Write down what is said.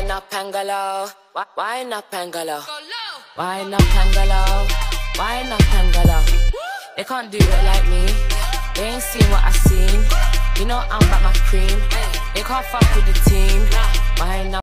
Wine up and go low. Wine up and go low. Wine up and go low. Wine up and go low. They can't do it like me. They ain't seen what I seen. You know I'm back my cream. They can't fuck with the team. Wine up.